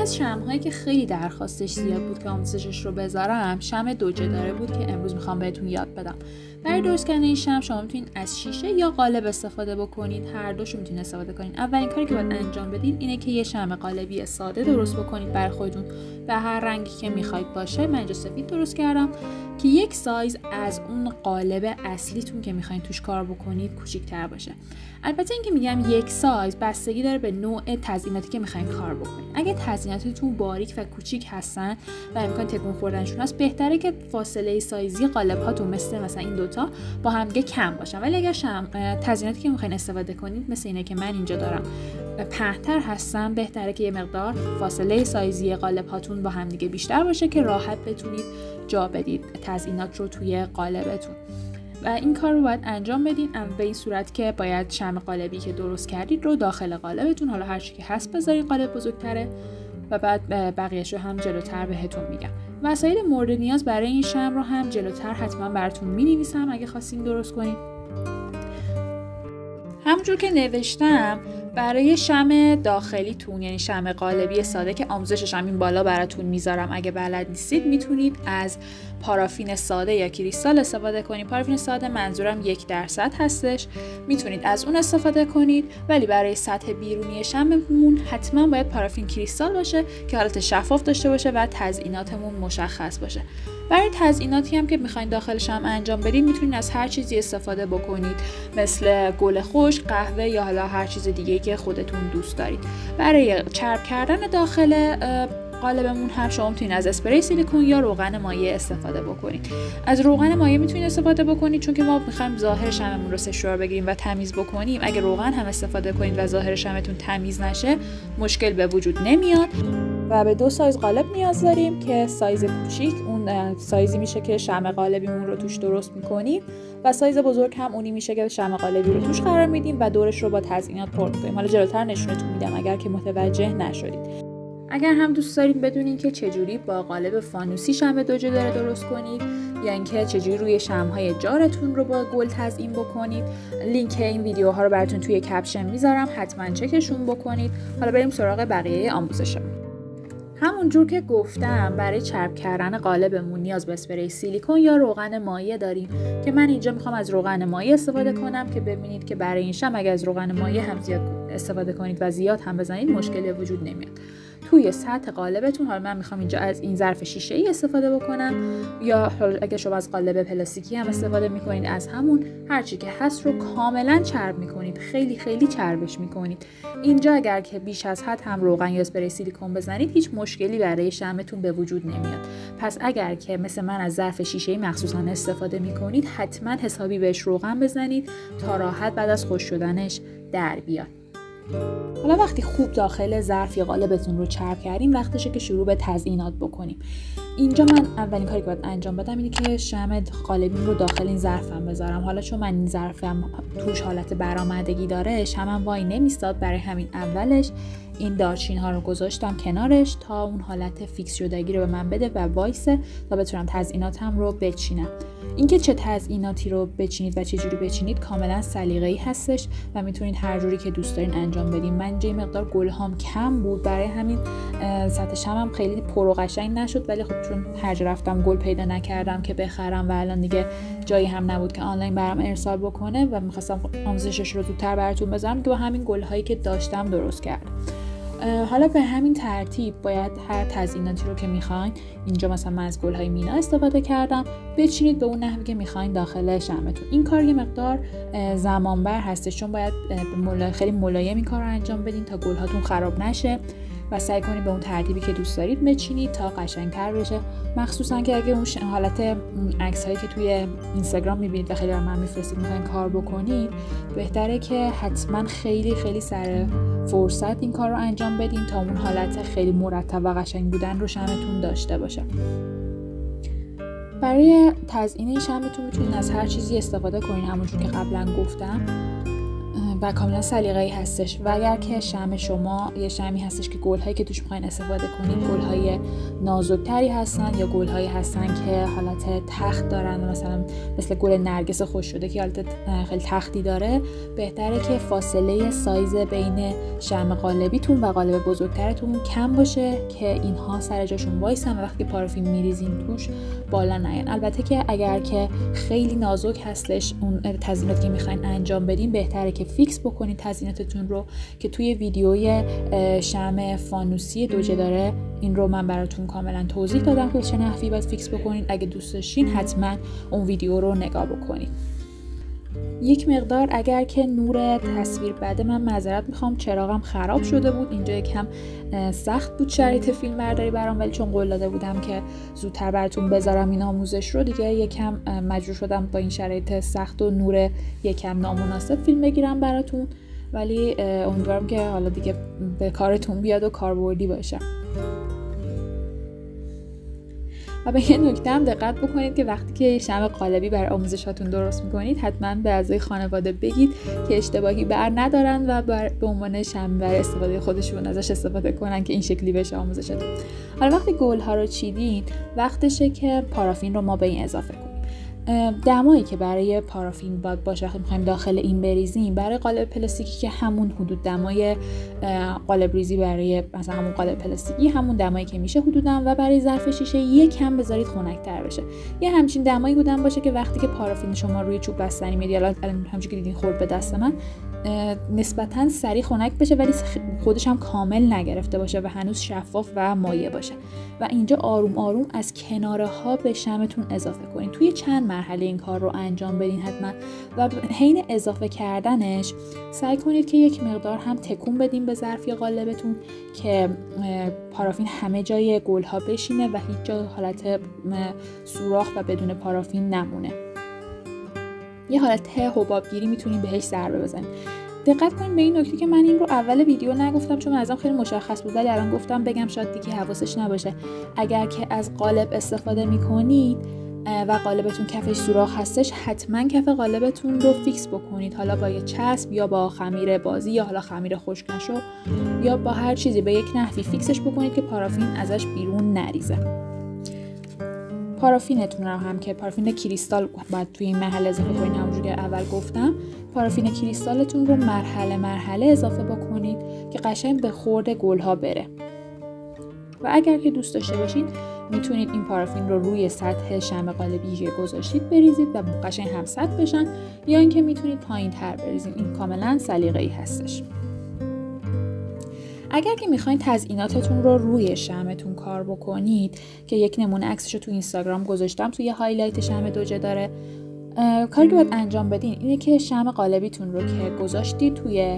از شمع‌هایی که خیلی درخواستش زیاد بود که آموزشش رو بذارم شمع دوجه داره بود که امروز میخوام بهتون یاد بدم. برای درست کردن این شمع شما میتونید از شیشه یا قالب استفاده بکنید، هر دوشو میتونید استفاده کنید. اولین کاری که باید انجام بدید اینه که یه شمع قالبی ساده درست بکنید برای خودتون به هر رنگی که میخواید باشه. من اینجا سفید درست کردم که یک سایز از اون قالب اصلیتون که میخواید توش کار بکنید کوچیک‌تر باشه. البته اینکه میگم یک سایز بستگی داره به نوع تزییناتی که میخواین کار بکنید. اگه تزییناتتون باریک و کوچیک هستن و امکان تکون خوردنشون هست، بهتره که فاصله سایزی قالب هاتون مثلا این دوتا با هم دیگه کم باشن. ولی اگر تزییناتی که میخواین استفاده کنید مثل اینه که من اینجا دارم پهن‌تر هستن، بهتره که یه مقدار فاصله سایزی قالب هاتون با هم دیگه بیشتر باشه که راحت بتونید جا بدید تزیینات رو توی قالبتون. و این کار رو باید انجام بدین به این صورت که باید شمع قالبی که درست کردید رو داخل قالبتون، حالا هر چی که هست بذارید، قالب بزرگتره و بعد بقیه‌شو هم جلوتر بهتون میگم. وسایل مورد نیاز برای این شمع رو هم جلوتر حتما براتون می‌نویسم اگه خواستین درست کنید. همونجور که نوشتم برای شمع داخلیتون، یعنی شمع قالبی ساده که آموزشش هم این بالا براتون میذارم، اگه بلد نیستید میتونید از پارافین ساده یا کریستال استفاده کنید. پارافین ساده منظورم 1% هستش، میتونید از اون استفاده کنید، ولی برای سطح بیرونی شمعمون حتما باید پارافین کریستال باشه که حالت شفاف داشته باشه و تزییناتمون مشخص باشه. برای تزییناتی هم که میخواین داخل شمع انجام بدید میتونید از هر چیزی استفاده بکنید، مثل گل خشک، قهوه یا حالا هر چیز دیگه که خودتون دوست دارید. برای چرب کردن داخل قالبمون هم شما میتونید از اسپری سیلیکون یا روغن مایع استفاده بکنید. از روغن مایع میتونید استفاده بکنید چون که ما میخوایم ظاهر شمعمون رو سشوار بگیریم و تمیز بکنیم. اگه روغن هم استفاده کنید و ظاهر شمعتون تمیز نشه مشکل به وجود نمیاد. و به 2 سایز قالب نیاز داریم که سایز کوچیک اون سایزی میشه که شمع قالبیمون رو توش درست میکنیم و سایز بزرگ هم اونی میشه که شمع قالبی رو توش قرار میدیم و دورش رو با تزیینات پر میکنیم. حالا جلوتر نشونتون میدم اگر که متوجه نشدید. اگر هم دوست دارید بدونین که چجوری با قالب فانوسی شمع دوجه داره درست کنید یا اینکه چجوری روی شمع‌های جارتون رو با گل تزیین بکنید، لینک این ویدیوها رو براتون توی کپشن میذارم، حتما چکشون بکنید. حالا بریم سراغ بقیه آموزشمون. همونجور که گفتم برای چرب کردن قالبمون نیاز به اسپری سیلیکون یا روغن مایع داریم که من اینجا میخوام از روغن مایع استفاده کنم که ببینید که برای این شمع اگه از روغن مایع هم زیاد استفاده کنید و زیاد هم بزنید مشکلی وجود نمیاد. توی سطح قالبتون، حالا من میخوام اینجا از این ظرف شیشه‌ای استفاده بکنم یا اگه شما از قالب پلاستیکی هم استفاده میکنید از همون، هرچی که هست رو کاملا چرب میکنید، خیلی خیلی چربش میکنید. اینجا اگر که بیش از حد هم روغن یا اسپری سیلیکون بزنید هیچ مشکلی برای شمعتون به وجود نمیاد. پس اگر که مثل من از ظرف شیشه‌ای مخصوصا استفاده میکنید حتما حسابی بهش روغن بزنید تا راحت بعد از خشک شدنش در بیاد. حالا وقتی خوب داخل ظرف یا قالبتون رو چرب کردیم وقتشه که شروع به تزیینات بکنیم. اینجا من اولین کاری که باید انجام بدم اینه که شمع قالبیم رو داخل این ظرفم بذارم. حالا چون من این ظرفم توش حالت برآمدگی داره شمعم وای نمیستاد، برای همین اولش این دارچین ها رو گذاشتم کنارش تا اون حالت فیکس شدگی رو به من بده و وایسه تا بتونم تزییناتم رو بچینم. اینکه چه تزییناتی رو بچینید و چه جوری بچینید کاملا سلیقه‌ای هستش و میتونید هر جوری که دوست دارین انجام بدین. من اینجا مقدار گل‌هام کم بود، برای همین سطح شمعم خیلی پر و قشنگ نشد، ولی خب چون هر جا رفتم گل پیدا نکردم که بخرم و الان دیگه جایی هم نبود که آنلاین برام ارسال بکنه و می‌خواستم آموزشش رو زودتر براتون بذارم که با همین گل‌هایی که داشتم درست کردم. حالا به همین ترتیب باید هر تزییناتی رو که میخواین، اینجا مثلا من از گل‌های مینا استفاده کردم، بچینید به اون نحوی که میخواین داخل شمعتون. این کار یه مقدار زمان بر هستش چون باید خیلی ملایم این کار رو انجام بدین تا گل‌هاتون خراب نشه و سعی کنید به اون ترتیبی که دوست دارید بچینید تا قشنگ‌تر بشه. مخصوصا که اگه اون حالت عکس‌هایی که توی اینستاگرام می‌بینید و خیلی برای من می‌فرستید می‌خواین کار بکنید، بهتره که حتما خیلی خیلی سر فرصت این کار رو انجام بدین تا اون حالت خیلی مرتب و قشنگ بودن رو شمعتون داشته باشه. برای تزیین شمعتون میتونید از هر چیزی استفاده کنین، همونجور که قبلا گفتم. و کاملا سلیقه‌ای هستش. و اگر که شمع شما یه شمعی هستش که گل‌هایی که توش می‌خواین استفاده کنید گل‌های نازک‌تری هستن یا گل‌هایی هستن که حالت تخت دارن، مثلا مثل گل نرگس خوش شده که حالت خیلی تختی داره، بهتره که فاصله سایز بین شمع قالبیتون و قالب بزرگترتون کم باشه که اینها سر جاشون وایسن و وقتی پارافین میریزین توش بالا نیان. البته که اگر که خیلی نازک هستش اون تزییناتی که میخواین انجام بدین، بهتره که فیکس بکنید تزییناتتون رو که توی ویدیوی شمع فانوسی دوجه داره این رو من براتون کاملا توضیح دادم که چه نحوی باید فیکس بکنید. اگه دوست داشتین حتما اون ویدیو رو نگاه بکنید. یک مقدار اگر که نور تصویر بده، من معذرت میخوام، چراغم خراب شده بود، اینجا یکم سخت بود شرایط فیلم برداری برام، ولی چون قول داده بودم که زودتر براتون بذارم این آموزش رو، دیگه یکم مجبور شدم با این شرایط سخت و نور یکم نامناسب فیلم بگیرم براتون، ولی امیدوارم که حالا دیگه به کارتون بیاد و کاربردی باشه. و به یه نکته هم دقت بکنید که وقتی که شمع قالبی برای آموزشاتون درست میکنید حتما به اعضای خانواده بگید که اشتباهی بر ندارن و به عنوان شمع برای استفاده خودشون ازش استفاده کنن که این شکلی بشه آموزشاتون. حالا وقتی گل‌ها رو چیدین، وقتشه که پارافین رو ما به این اضافه کنیم. دمایی که برای پارافین باشه وقتی می‌خوایم داخل این بریزیم، برای قالب پلاستیکی که همون حدود دمای قالب ریزی برای مثلا همون قالب پلاستیکی همون دمایی که میشه حدوداً، و برای ظرف شیشه یکم بذارید خنک‌تر بشه. یه همچین دمایی حدوداً باشه که وقتی که پارافین شما روی چوب بستنی میاد، الان همونجوری که دیدین خورد به دست من، نسبتاً سریع خنک بشه ولی خودش هم کامل نگرفته باشه و هنوز شفاف و مایع باشه. و اینجا آروم آروم از کناره ها به شمعتون اضافه کنین. توی چند مرحله این کار رو انجام بدین حتما، و حین اضافه کردنش سعی کنید که یک مقدار هم تکون بدین به ظرف یا قالبتون که پارافین همه جای گل ها بشینه و هیچ جا حالت سوراخ و بدون پارافین نمونه. یه حالت حبابگیری میتونین بهش ضربه بزنید. دقت کنید به این نکته که من این رو اول ویدیو نگفتم چون ازم خیلی مشخص بود، ولی الان گفتم بگم شاید دیگه حواسش نباشه. اگر که از قالب استفاده میکنید و قالبتون کفش سوراخ هستش، حتما کف قالبتون رو فیکس بکنید، حالا با یه چسب یا با خمیر بازی یا حالا خمیر خشک نشو یا با هر چیزی به یک نحوی فیکسش بکنید که پارافین ازش بیرون نریزه. پارافینتون رو هم که پارافین کریستال باید توی این مرحله اضافه کنید، همونجوری که اول گفتم پارافین کریستالتون رو مرحله مرحله اضافه بکنید که قشنگ به خورد گل‌ها بره. و اگر که دوست داشته باشید میتونید این پارافین رو روی سطح شمع قالبی که گذاشتید بریزید و قشنگ همسط بشن، یا اینکه میتونید پایین‌تر بریزید، این کاملا سلیقه‌ای هستش. اگر که میخواین تزییناتتون رو روی شمعتون کار بکنید که یک نمونه عکسش رو تو اینستاگرام گذاشتم توی هایلایت شمع دوجه داره، کاری که باید انجام بدین اینه که شمع قالبیتون رو که گذاشتید توی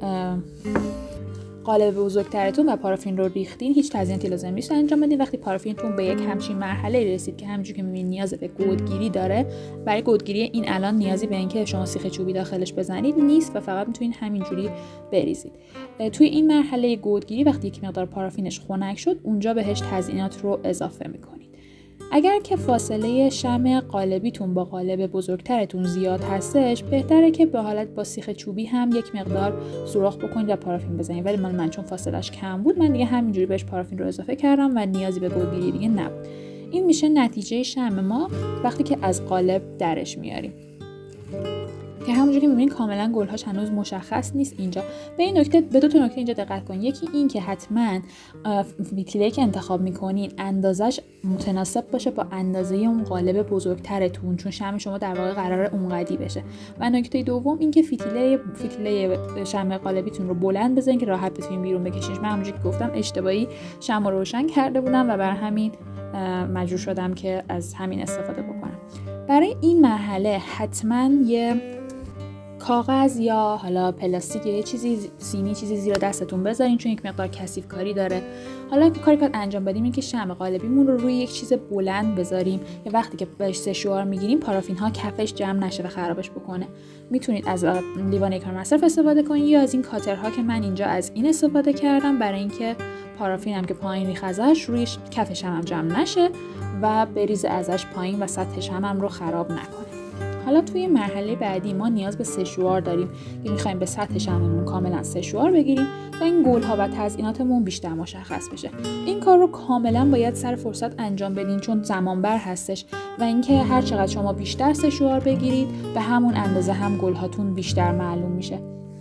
قالب بزرگترتون و پارافین رو ریختین، هیچ تزییناتی لازم نیست انجام بدین. وقتی پارافینتون به یک همچین مرحله رسید که همونجوری که می‌بینید نیاز به گودگیری داره، برای گودگیری این الان نیازی به اینکه شما سیخ چوبی داخلش بزنید نیست و فقط میتونید همینجوری بریزید. توی این مرحله گودگیری وقتی یک مقدار پارافینش خنک شد، اونجا بهش تزیینات رو اضافه می‌کنید. اگر که فاصله شمع قالبیتون با قالب بزرگترتون زیاد هستش، بهتره که به حالت با سیخ چوبی هم یک مقدار سوراخ بکنید و پارافین بزنید، ولی من چون فاصلش کم بود من دیگه همینجوری بهش پارافین رو اضافه کردم و نیازی به گودگیری دیگه نبود. این میشه نتیجه شمع ما وقتی که از قالب درش میاریم که همونجوری که می‌بینید کاملا گل‌هاش هنوز مشخص نیست. اینجا به این نکته، به دو تا نکته اینجا دقت کنید. یکی این که حتما ویتیله‌ای که انتخاب می‌کنین اندازش متناسب باشه با اندازه اون قالب بزرگترتون، چون شمع شما در واقع قراره اونقدی بشه. و نکته دوم این که فتیله شمع قالبیتون رو بلند بزنید که راحت بتونین بیرون بکشید. من همونجوری که گفتم اشتباهی شمع رو روشن کرده بودم و برای همین مجبور شدم که از همین استفاده بکنم. برای این مرحله حتما یه کاغذ یا حالا پلاستیک یا یه چیزی سینی چیزی زیر دستتون بذارین، چون یک مقدار کثیف کاری داره. حالا کاری که انجام بدیم این که شمع قالبیمون رو روی یک چیز بلند بذاریم که وقتی که بهش سشوار میگیریم پارافین ها کفش جمع نشه و خرابش بکنه. میتونید از لیوان یک مصرف استفاده کنید یا از این کاترها که من اینجا از این استفاده کردم برای اینکه پارافین هم که پایین ریخ ازش روی کفش هم جمع نشه و بریزه ازش پایین و سطحش هم رو خراب نکنه. حالا توی مرحله بعدی ما نیاز به سشوار داریم که میخوایم به سطح شمعمون کاملا سشوار بگیریم تا این گل‌ها و تزییناتمون بیشتر مشخص بشه. این کار رو کاملا باید سر فرصت انجام بدین چون زمان بر هستش و اینکه هر چقدر شما بیشتر سشوار بگیرید به همون اندازه هم گل‌هاتون بیشتر معلوم میشه.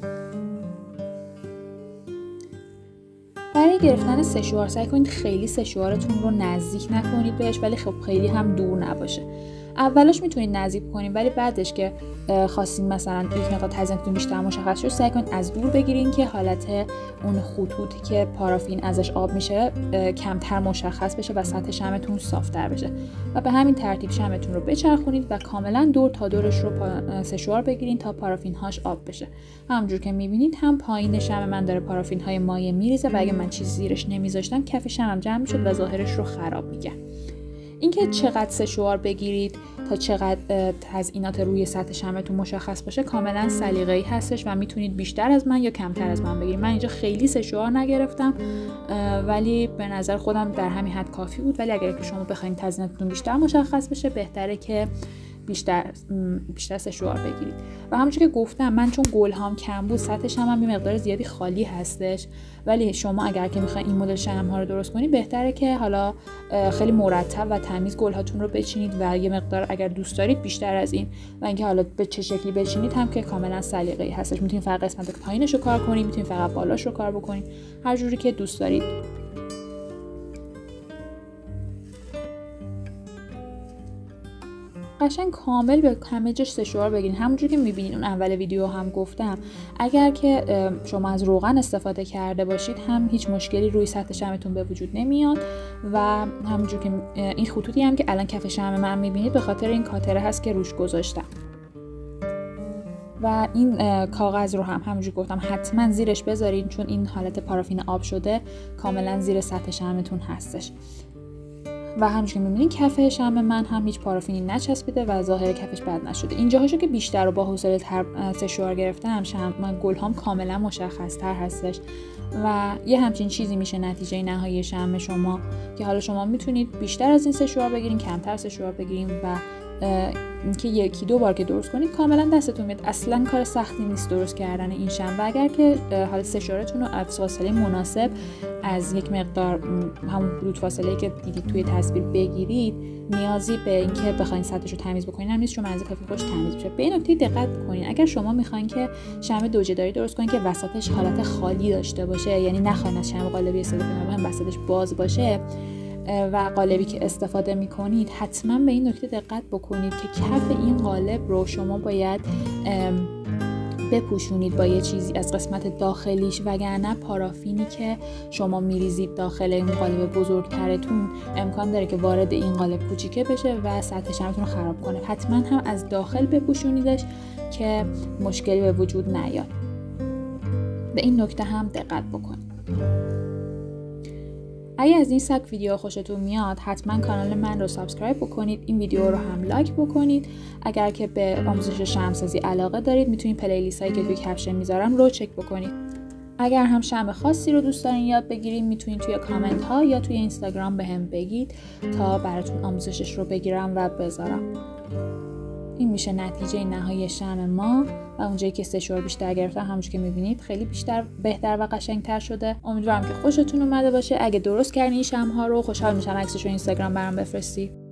برای گرفتن سشوار سعی کنید خیلی سشوارتون رو نزدیک نکنید بهش، ولی خب خیلی هم دور نباشه. اولش میتونید نزدیک کنید ولی بعدش که خواستین مثلا یک مقدار تزیینتون بیشتر مشخص شد سعی کنید از دور بگیرین که حالت اون خطوطی که پارافین ازش آب میشه کمتر مشخص بشه و سطح شمعتون صافتر بشه و به همین ترتیب شمعتون رو بچرخونید و کاملا دور تا دورش رو سشوار بگیرین تا پارافین هاش آب بشه. همونجور که میبینید هم پایین شمع من داره پارافین های مایع میریزه و اگه من چیزی زیرش نمیذاشتم کف شمعم جمع میشد و ظاهرش رو خراب میگه. اینکه چقدر سشوار بگیرید تا چقدر تزیینات روی سطح شمعتون مشخص باشه کاملا سلیقه‌ای هستش و میتونید بیشتر از من یا کمتر از من بگیرید. من اینجا خیلی سشوار نگرفتم ولی به نظر خودم در همین حد کافی بود، ولی اگر که شما بخواید تزییناتتون بیشتر مشخص بشه بهتره که بیشتر سشوار بگیرید. و همونجوری که گفتم من چون گل‌هام کم بود سطح شمعم یه مقدار زیادی خالی هستش، ولی شما اگر که میخواین این مدل شمع‌ها رو درست کنید بهتره که حالا خیلی مرتب و تمیز گل‌هاتون رو بچینید و یه مقدار اگر دوست دارید بیشتر از این و اینکه حالا به چه شکلی بچینید هم که کاملا سلیقه‌ای هستش. میتونید فقط قسمت پایینش رو کار کنید، میتونید فقط بالاش رو کار بکنید، هر جوری که دوست دارید. قشنگ کامل به همه جاش سشوار بگیرین. همونجوری که میبینین اون اول ویدیو هم گفتم اگر که شما از روغن استفاده کرده باشید هم هیچ مشکلی روی سطح شمعتون به وجود نمیاد و همونجوری که این خطوطی هم که الان کف شمع من میبینید به خاطر این کاتره هست که روش گذاشتم و این کاغذ رو هم همونجوری گفتم حتما زیرش بذارین چون این حالت پارافین آب شده کاملا زیر سطح شمعتون هستش. و همونجوری که می‌بینید کف شمع من هم هیچ پارافینی نچسبیده و ظاهر کفش بد نشده. اینجاهاشو که بیشتر و با حوصله سشوار گرفتم من گل‌هام کاملا مشخص‌تر هستش و یه همچین چیزی میشه نتیجه نهایی شمع شما که حالا شما میتونید بیشتر از این سشوار بگیرین، کمتر سشوار بگیرین و اینکه یکی دو بار که درست کنید کاملا دستتون میاد. اصلا کار سختی نیست درست کردن این شمع و اگر که حالا سشوارتون رو از فاصله مناسب از یک مقدار همون حدود فاصله‌ای که دیدید توی تصویر بگیرید نیازی به اینکه بخواید سطحش رو تمیز بکنید هم نیست چون منظور کافی خوش تمیز میشه. به این نکته دقت بکنید اگر شما میخواین که شمع دوجه‌داری درست کنید که وسطش حالت خالی داشته باشه، یعنی نخواین از شمع قالبی استفاده کنید وسطش باز باشه و قالبی که استفاده میکنید حتما به این نکته دقت بکنید که کف این قالب رو شما باید بپوشونید با یه چیزی از قسمت داخلیش وگرنه پارافینی که شما میریزید داخل این قالب بزرگترتون امکان داره که وارد این قالب کوچیکه بشه و سطح شمعتون رو خراب کنه. حتما هم از داخل بپوشونیدش که مشکلی به وجود نیاد. به این نکته هم دقت بکنید. اگه از این سبک ویدیو خوشتون میاد حتما کانال من رو سابسکرایب بکنید، این ویدیو رو هم لایک بکنید. اگر که به آموزش شمعسازی علاقه دارید میتونید پلیلیست هایی که توی کپشن میذارم رو چک بکنید. اگر هم شمع خاصی رو دوست دارین یاد بگیرید میتونید توی کامنت ها یا توی اینستاگرام بهم بگید تا براتون آموزشش رو بگیرم و بذارم. این میشه نتیجه نهایی شمع ما و اونجایی که سشوار بیشتر گرفتم همونجوری که میبینید خیلی بیشتر بهتر و قشنگتر شده. امیدوارم که خوشتون اومده باشه. اگه درست کردین این شمع ها رو خوشحال میشم عکسش رو اینستاگرام برام بفرستی.